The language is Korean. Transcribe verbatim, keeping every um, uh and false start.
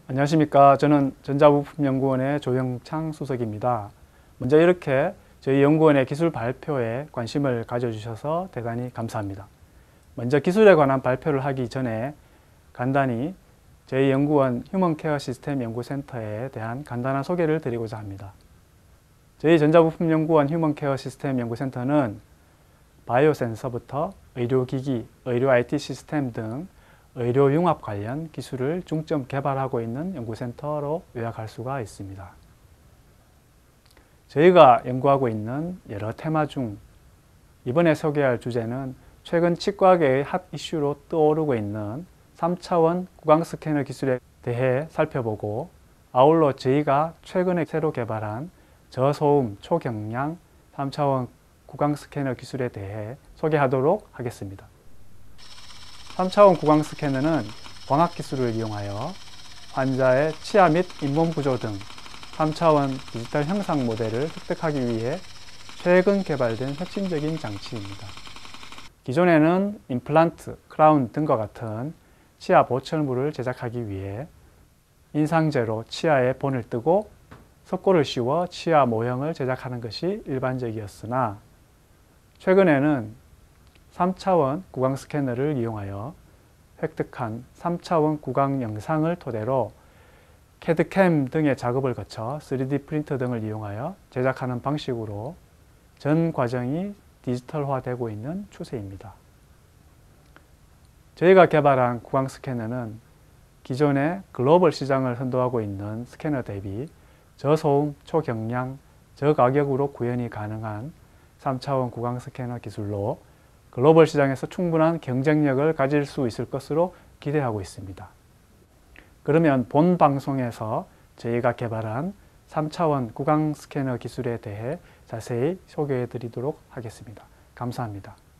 안녕하십니까. 저는 전자부품연구원의 조영창 수석입니다. 먼저 이렇게 저희 연구원의 기술 발표에 관심을 가져주셔서 대단히 감사합니다. 먼저 기술에 관한 발표를 하기 전에 간단히 저희 연구원 휴먼케어 시스템 연구센터에 대한 간단한 소개를 드리고자 합니다. 저희 전자부품연구원 휴먼케어 시스템 연구센터는 바이오 센서부터 의료기기, 의료 아이티 시스템 등 의료융합 관련 기술을 중점 개발하고 있는 연구센터로 요약할 수가 있습니다. 저희가 연구하고 있는 여러 테마 중 이번에 소개할 주제는 최근 치과계의 핫 이슈로 떠오르고 있는 삼 차원 구강 스캐너 기술에 대해 살펴보고, 아울러 저희가 최근에 새로 개발한 저소음 초경량 삼 차원 구강 스캐너 기술에 대해 소개하도록 하겠습니다. 삼 차원 구강 스캐너는 광학기술을 이용하여 환자의 치아 및 잇몸 구조 등 삼 차원 디지털 형상 모델을 획득하기 위해 최근 개발된 혁신적인 장치입니다. 기존에는 임플란트, 크라운 등과 같은 치아 보철물을 제작하기 위해 인상제로 치아에 본을 뜨고 석고를 씌워 치아 모형을 제작하는 것이 일반적이었으나, 최근에는 삼 차원 구강 스캐너를 이용하여 획득한 삼 차원 구강 영상을 토대로 캐드캠 등의 작업을 거쳐 쓰리디 프린터 등을 이용하여 제작하는 방식으로 전 과정이 디지털화되고 있는 추세입니다. 저희가 개발한 구강 스캐너는 기존의 글로벌 시장을 선도하고 있는 스캐너 대비 저소음, 초경량, 저가격으로 구현이 가능한 삼 차원 구강 스캐너 기술로 글로벌 시장에서 충분한 경쟁력을 가질 수 있을 것으로 기대하고 있습니다. 그러면 본 방송에서 저희가 개발한 삼 차원 구강 스캐너 기술에 대해 자세히 소개해 드리도록 하겠습니다. 감사합니다.